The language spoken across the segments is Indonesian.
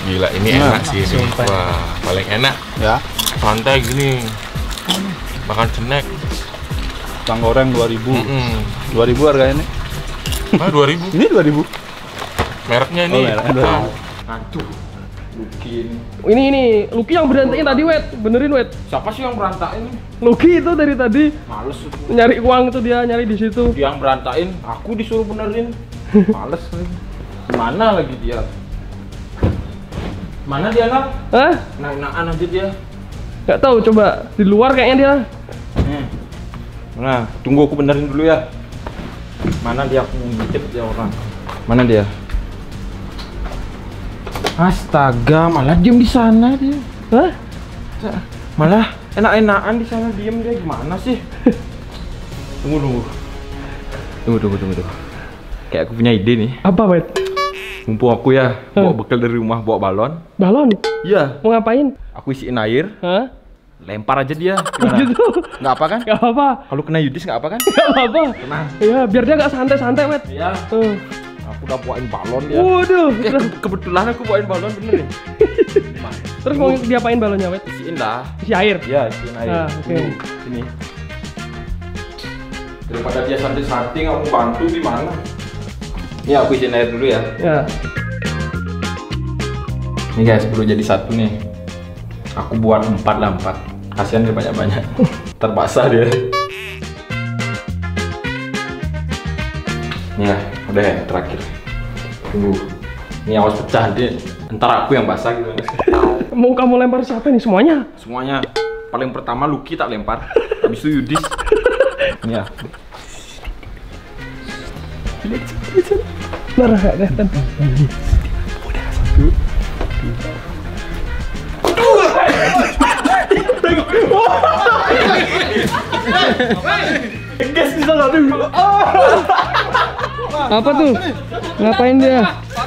Gila, ini enak sih. Wah, paling enak. Ya. Santai gini. Makan snack. Bang goreng 2000. 2000 harganya nih. Ah, 2000. Ini 2000. Mereknya ini. Oh, mereknya 2000. Aduh. Lucky ini. Ini Lucky yang berantakin tadi, Wet. Benerin, Wet. Siapa sih yang berantakin? Lucky itu dari tadi Males itu. nyari uang itu, dia nyari di situ. Dia yang berantakin, aku disuruh benerin. Males lagi. Mana lagi dia? Mana dia, Nak? Hah? Naik-nakan aja dia. Nggak tahu, coba di luar kayaknya dia. Nah, tunggu aku benerin dulu ya. Mana dia, aku ngintip dia orang. Mana dia? Astaga, malah diem di sana dia. Hah? Malah enak-enakan di sana diem dia, gimana sih? Tunggu. Kayak aku punya ide nih. Apa, Wet? Mumpung aku ya bawa bekal dari rumah, bawa balon. Balon? Iya. Mau ngapain? Aku isiin air, Hah? lempar aja dia. Gimana? Gitu? Nggak apa kan? Nggak apa-apa. Kalau kena Yudis nggak apa kan? Nggak apa-apa. Tenang. Iya, biar dia nggak santai-santai, Wet. Iya. Tuh. Aku udah bawain balon dia. Waduh. Kebetulan aku bawain balon bener nih. Terus mau diapain balonnya, Wet? Isiin dah. Isi air. Iya, isiin air. Ah, oke. Sini. Daripada dia santai-santai, aku bantu gimana? Ini aku isiin air dulu ya. Ya. Nih guys, perlu jadi satu nih. Aku buat 4 lah, 4. Kasihan dia banyak-banyak. Terbasah dia. Nih ya, udah ya, terakhir. Tunggu. Ini awas pecah nanti. Ntar aku yang basah gitu. Mau kamu lempar siapa nih semuanya? Semuanya. Paling pertama Lucky tak lempar. Habis itu Yudis. Nih ya. Nah, kelihatan. Gas di sana tuh. Apa tuh? Ngapain dia?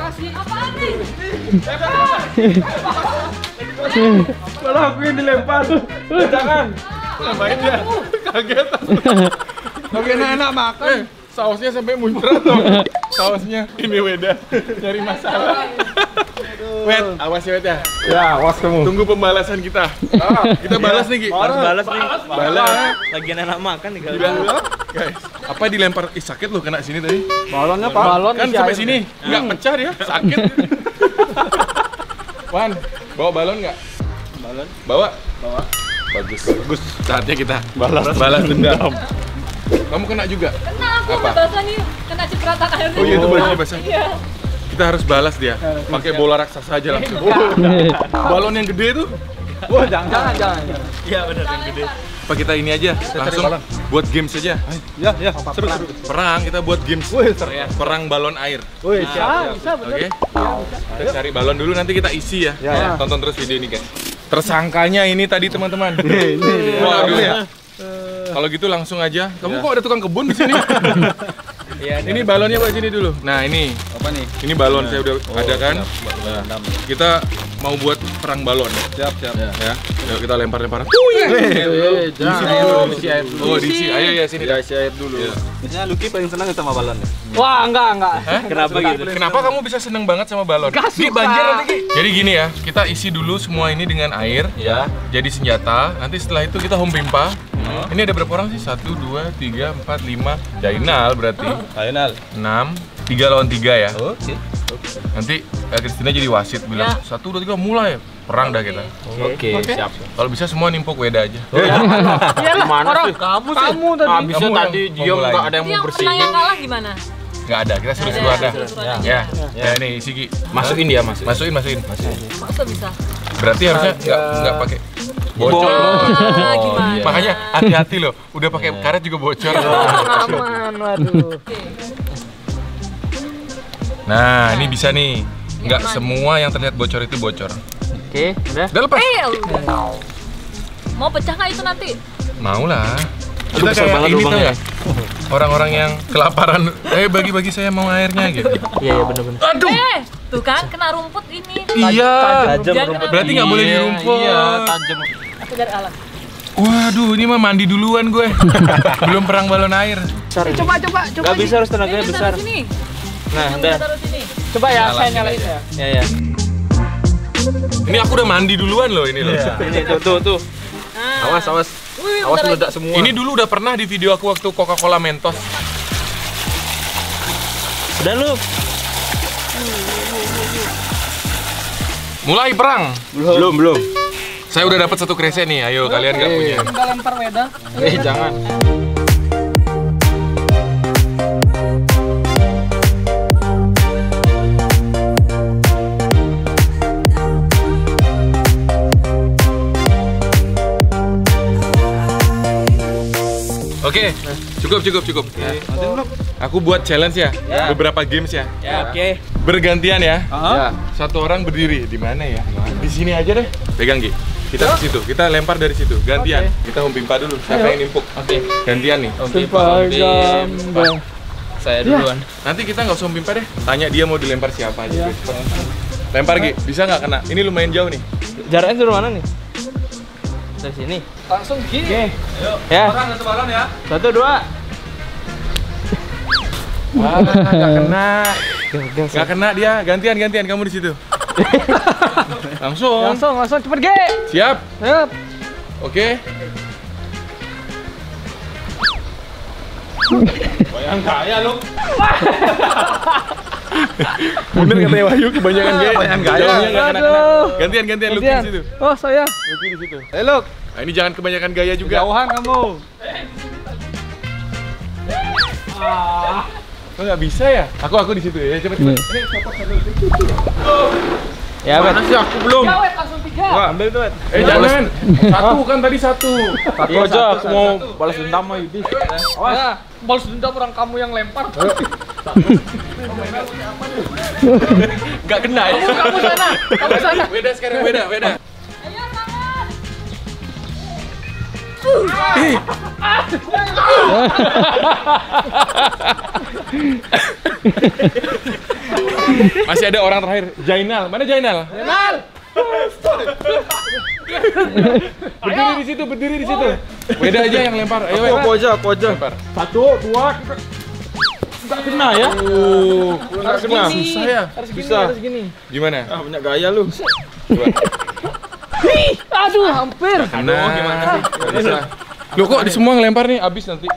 Malah aku yang dilempar. Jangan. Lemparin dia. Kaget. Lagi enak-enak makan. Sausnya sampai muncrat dong. Sausnya ini Weda nyari masalah. Wed, awas ya Wed ya. Ya, awas kamu. Tunggu pembalasan kita. Kita balas nih Ki. Harus balas nih. Balas. Lagi enak makan nih kalau. Guys, apa dilempar? Sakit lo kena sini tadi. Balonnya Pak. Balon Kan isi sampai air. sini, nggak pecah dia, sakit. Wan, bawa balon nggak? Balon. Bawa. Bagus. Saatnya kita balas dendam. Kamu kena juga? Kena aku, Apa? basah nih, kena cipratan airnya. Oh iya, itu bajunya basah. Iya. Kita harus balas dia. Pakai bola raksasa aja langsung. Balon yang gede tuh. Wah, jangan. Iya benar yang gede. Apa kita ini aja? Langsung buat games aja. Ya, seru. Perang, kita buat games. Wih, seru. Perang balon air. Wih, siap. Oke. Kita cari balon dulu, nanti kita isi ya. Ya. Tonton terus video ini guys. Tersangkanya ini tadi teman-teman. Ini. Waduh ya. Kalau gitu langsung aja. Kamu kok ada tukang kebun di sini? Ini balonnya buat sini dulu. Nah ini. Apa nih? Ini balon saya udah ada kan. Nah, Kita mau buat perang balon. siap. Ya. Yuk kita lempar-lempar. Jangan. Isi air dulu. Oh diisi. Ayo ya sini. Isi air dulu. Biasanya Lucky paling senang sama balon ya? Wah, enggak. Hah? Kenapa gitu? Kenapa kamu bisa seneng banget sama balon? Ki banjir nanti Ki. Jadi gini ya, kita isi dulu semua ini dengan air. Ya. Jadi senjata. Nanti setelah itu kita home pimpa. Ini ada berapa orang sih? 1, 2, 3, 4, 5. Jainal berarti. Final. 6. 3 lawan 3 ya. Oke. Nanti Kristina jadi wasit bilang 1, 2, 3 mulai. Perang dah kita. Oke, siap. Kalau bisa semua nimpuk Weda aja. Gimana sih? Kamu tadi. Habisnya tadi diam nggak ada yang Itu mau yang bersihin. menang yang kalah gimana? Nggak ada, kita seru-seru ada. seru-seruan Ya. Ya ini isi Ki. Masukin dia, masukin. Masukin. Masa bisa? Berarti harusnya nggak pakai bocor. Ah, gimana? Makanya hati-hati loh. Udah pakai karet juga bocor. Aman, waduh. Nah, ini bisa nih. Nggak Nyaman. semua yang terlihat bocor itu bocor. Oke, udah. Udah lepas. Mau pecah nggak itu nanti? Mau lah. Aduh, Kita besar kayak banget ini tuh lubangnya. ya. Orang-orang yang kelaparan. Bagi-bagi saya mau airnya gitu. Iya, bener-bener. Aduh. Tuh kan kena rumput ini. Iya. Tajam Jangan rumput. kena Berarti nggak boleh di rumput. Iya, tajam. Aku cari alat. Waduh, ini mah mandi duluan gue. Belum perang balon air. Coba. Gak bisa, harus tenaganya Ini besar. taruh sini. Nah, Yang udah. kita taruh sini. Coba ya, Nyalain saya nyalain ya. Ya. Ini aku udah mandi duluan loh ini loh. Ini tuh. Awas. Wih, Awas bentar meledak lagi. semua. Ini dulu udah pernah di video aku waktu Coca-Cola Mentos. Udah lu. Mulai perang. Belum. Saya udah dapat 1 kresek nih. Ayo kalian nggak punya. Tinggal lempar Weda. Jangan. Oke, cukup. Aku buat challenge ya, beberapa games ya. Ya, oke. Bergantian ya. Ya. Satu orang berdiri di mana ya? Di sini aja deh. Pegang Gi. Kita ke situ. Kita lempar dari situ. Gantian. Kita umpimpa dulu. Siapa yang nimpuk? Oke. Gantian nih. Saya duluan. Nanti kita nggak usah umpimpa deh. Tanya dia mau dilempar siapa aja. Lempar Gi. Bisa nggak kena? Ini lumayan jauh nih. Jaraknya dari mana nih? Dari sini. Langsung gini. Oke. Ya. Satu balon ya. 1, 2. Nggak kena. Nggak kena dia. Gantian. Kamu di situ. Langsung. Langsung cepet Ge. Siap. Siap. Oke. Bayang kaya lu. Bener katanya Wahyu kebanyakan gaya. Kebanyakan gaya. Jauhnya nggak kena-kena. Aduh. Gantian Lucky di situ. Oh, saya. Lucky di situ. Ayo, Luk. Nah, ini jangan kebanyakan gaya juga. Jauhan kamu. Kok nggak bisa ya? Aku di situ ya. Cepet. Ya, Bet. Mana sih aku belum? Ya, Wed, langsung 3. Wah, ambil tuh, Bet. Jangan. Satu kan tadi satu. Satu aja, aku mau balas dendam sama Yudi. Awas. Balas dendam orang kamu yang lempar. Nggak kena ya. Kamu sana. Beda sekarang beda. Ayo, tangan. Masih ada orang terakhir. Jainal. Mana Jainal? Berdiri di situ. Beda aja yang lempar. Ayo, Wed. Aku aja. Lempar. 1, 2, 3. Enggak kena ya? Nggak kena. Susah ya. Harus gini. Gimana? Ah, banyak gaya lu. Coba. Aduh, hampir. Kena. Gimana sih? Nggak bisa. Loh kok di semua ngelempar nih? Abis nanti.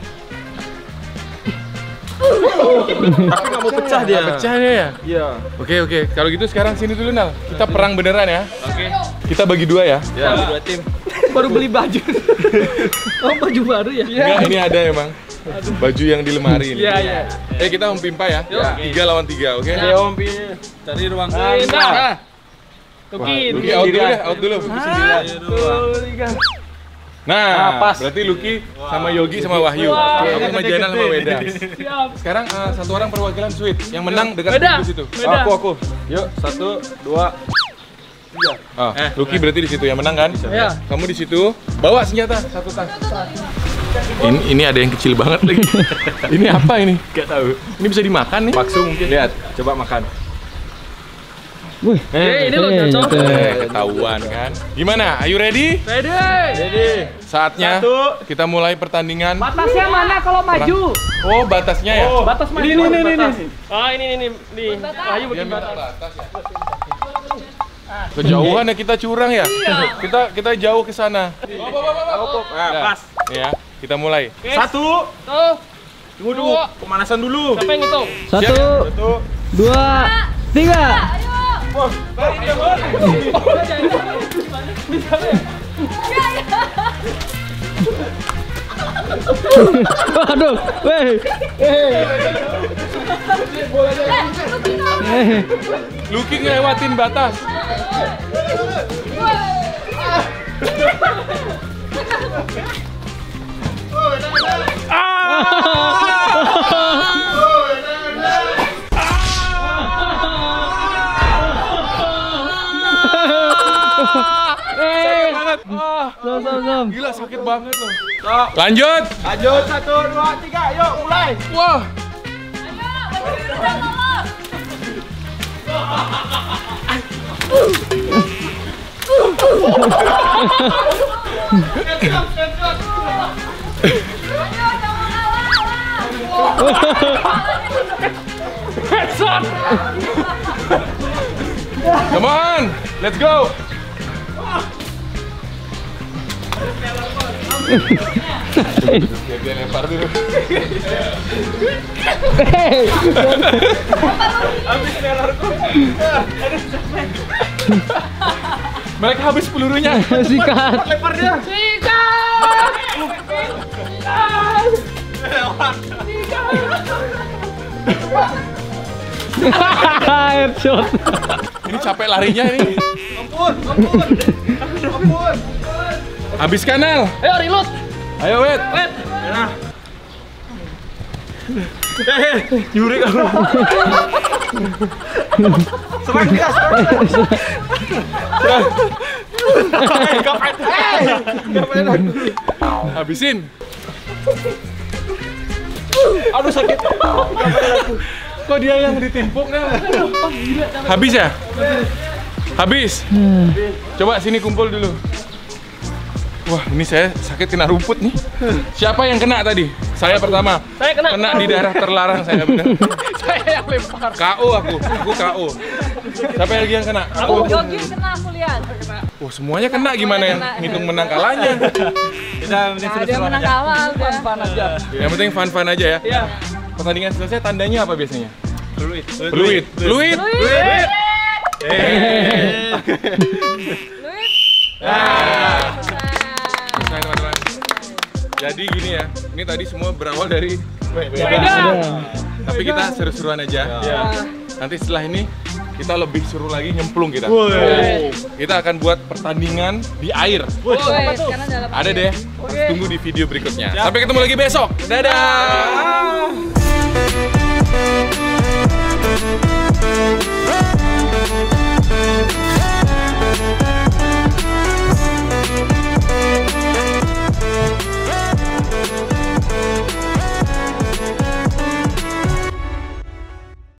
Tapi nggak mau pecah dia. Pecah dia ya? Iya. Oke. Kalau gitu sekarang sini dulu Nal. Kita perang beneran ya. Oke. Kita bagi 2 ya. Ya. 2 tim. Baru beli baju. Oh, baju baru ya? Enggak, ini ada emang. Baju yang di lemari ini. Iya. Kita umpimpa ya. 3 lawan 3, oke? Ya, Om Pi. Cari ruang. Nah. Lucky out dulu deh, out dulu. 1, 2, 3. Nah, pas. berarti Lucky sama Yogi sama Wahyu. Aku sama Jainal sama Weda. Sekarang satu orang perwakilan Sweet. Yang menang dekat di situ. Aku. Yuk, 1, 2. Lucky berarti di situ yang menang kan? Iya. Kamu di situ. Bawa senjata satu tas. Ini ada yang kecil banget lagi. Ini apa ini? Gak tahu. Ini bisa dimakan nih. Bakso mungkin. Lihat, coba makan. Ini lo cocok. Ketahuan kan? Gimana? Are you ready? Ready. Saatnya kita mulai pertandingan. Batasnya mana kalau maju? Oh, batasnya ya? Batas maju. Ini. Ah, ini. Ayo Dia bikin minta batas. batas ya. Kejauhan ya kita curang ya? Kita jauh ke sana. Pas. Ya, kita mulai. 1. Tuh. Tunggu dulu. Pemanasan dulu. Siapa yang ngitung? 1, 2, 3. Waduh, weh. Lucky ngelewatin batas. Sam. Gila sakit banget loh. Lanjut. 1, 2, 3. Yuk, mulai. Wah. Come on. Let's go. Dia lempar dulu. Habis pelerku. Mereka habis pelurunya. Sikat. Lempar dia. Headshot. Ini capek larinya ini. Ampun. Habis kanal. Ayo reload. Ayo, Wet. Nyuri kamu. Serang dia. Habisin. Aduh sakit. Kok dia yang ditempuk kan? Habis ya? Habis. Coba sini kumpul dulu. Wah, ini saya sakit kena rumput nih. Siapa yang kena tadi? Saya pertama. Saya kena. Kena di daerah terlarang saya benar. Saya yang lempar. KO aku KO. Siapa lagi yang kena? Aku Yogi kena, aku lihat. Wah, semuanya kena gimana yang ngitung menang kalahnya? Kita Dia menang kalah, fun aja. Yang penting fun-fun aja ya. Iya. Pertandingan selesai tandanya apa biasanya? Fluid. Fluid. Luit. Selesai teman-teman. Jadi gini ya, ini tadi semua berawal dari tapi kita seru-seruan aja. Nanti setelah ini kita lebih seru lagi nyemplung kita. Kita akan buat pertandingan di air. Ada deh. Tunggu di video berikutnya. Sampai ketemu lagi besok. Dadah.